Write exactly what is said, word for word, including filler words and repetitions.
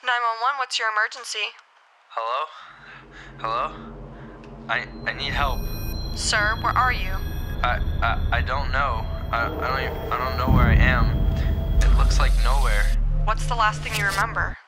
nine one one, what's your emergency? Hello? Hello? I I need help. Sir, where are you? I I, I don't know. I, I don't even, I don't know where I am. It looks like nowhere. What's the last thing you remember?